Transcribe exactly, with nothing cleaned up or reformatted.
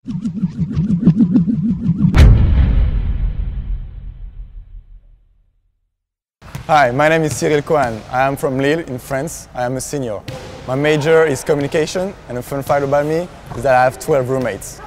Hi, my name is Cyril Coisne. I am from Lille in France. I am a senior. My major is communication, and a fun fact about me is that I have twelve roommates.